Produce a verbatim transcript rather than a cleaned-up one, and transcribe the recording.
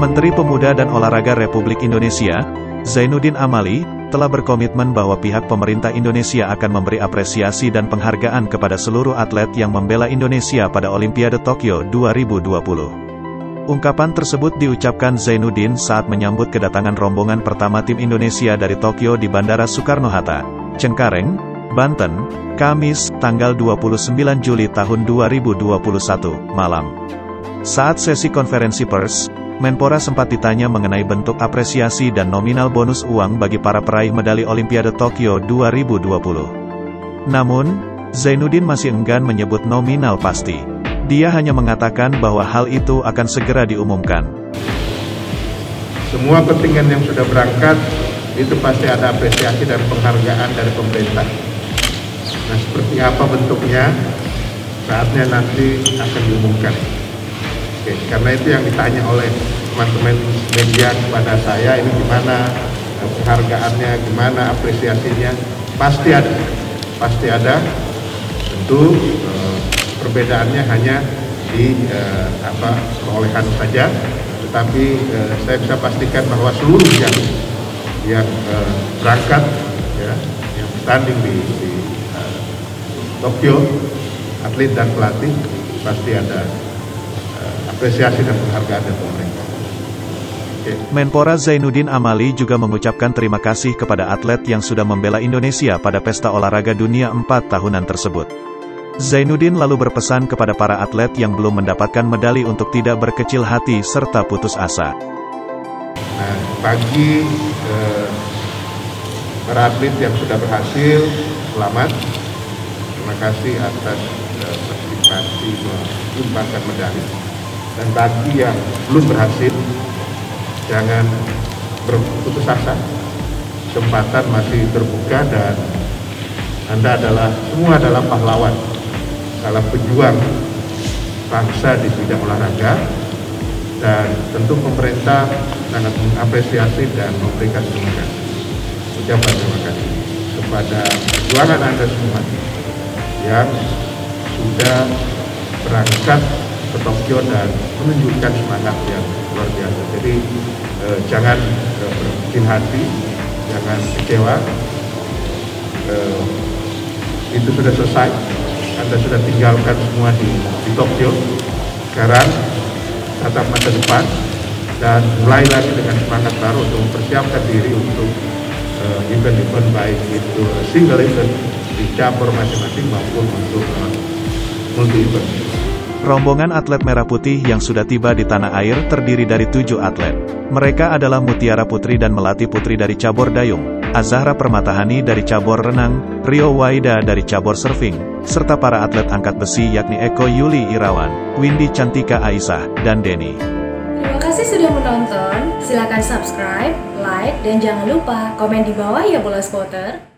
Menteri Pemuda dan Olahraga Republik Indonesia, Zainuddin Amali, telah berkomitmen bahwa pihak pemerintah Indonesia akan memberi apresiasi dan penghargaan kepada seluruh atlet yang membela Indonesia pada Olimpiade Tokyo dua ribu dua puluh. Ungkapan tersebut diucapkan Zainuddin saat menyambut kedatangan rombongan pertama tim Indonesia dari Tokyo di Bandara Soekarno-Hatta, Cengkareng, Banten, Kamis, tanggal dua puluh sembilan Juli tahun dua ribu dua puluh satu, malam. Saat sesi konferensi pers, Menpora sempat ditanya mengenai bentuk apresiasi dan nominal bonus uang bagi para peraih medali Olimpiade Tokyo dua ribu dua puluh. Namun, Zainuddin masih enggan menyebut nominal pasti. Dia hanya mengatakan bahwa hal itu akan segera diumumkan. Semua kontingen yang sudah berangkat, itu pasti ada apresiasi dan penghargaan dari pemerintah. Nah, seperti apa bentuknya, saatnya nanti akan diumumkan. Oke, karena itu yang ditanya oleh teman-teman media kepada saya, ini gimana penghargaannya, gimana apresiasinya, pasti ada, pasti ada. Tentu eh, perbedaannya hanya di eh, apa perolehan saja, tetapi eh, saya bisa pastikan bahwa seluruh yang yang eh, berangkat, ya, yang bertanding di, di uh, Tokyo, atlet dan pelatih pasti ada uh, apresiasi dan penghargaan dari pemerintah. Okay. Menpora Zainuddin Amali juga mengucapkan terima kasih kepada atlet yang sudah membela Indonesia pada Pesta Olahraga Dunia empat tahunan tersebut. Zainuddin lalu berpesan kepada para atlet yang belum mendapatkan medali untuk tidak berkecil hati serta putus asa. Nah, bagi eh, para atlet yang sudah berhasil, selamat. Terima kasih atas eh, partisipasi menyumbangkan medali. Dan bagi yang belum berhasil, jangan berputus asa. Kesempatan masih terbuka dan Anda adalah, semua adalah pahlawan dalam pejuang bangsa di bidang olahraga. Dan tentu pemerintah sangat mengapresiasi dan memberikan terima kasih. Ucapan terima kasih kepada perjuangan Anda semua yang sudah berangkat ke Tokyo dan menunjukkan semangat yang luar biasa. Jadi eh, jangan eh, berkecil hati, jangan kecewa. Eh, itu sudah selesai. Anda sudah tinggalkan semua di, di Tokyo. Sekarang tatap masa depan dan mulai lagi dengan semangat baru untuk mempersiapkan diri untuk event-event uh, baik itu single event di cabur masing-masing maupun untuk uh, multi event. Rombongan atlet merah putih yang sudah tiba di tanah air terdiri dari tujuh atlet. Mereka adalah Mutiara Putri dan Melati Putri dari cabur dayung, Azahra Permatahani dari cabur renang, Rio Waida dari cabur surfing, serta para atlet angkat besi yakni Eko Yuli Irawan, Windy Cantika Aisyah, dan Denny. Terima kasih sudah menonton, silakan subscribe, like, dan jangan lupa komen di bawah ya Bola Spotter.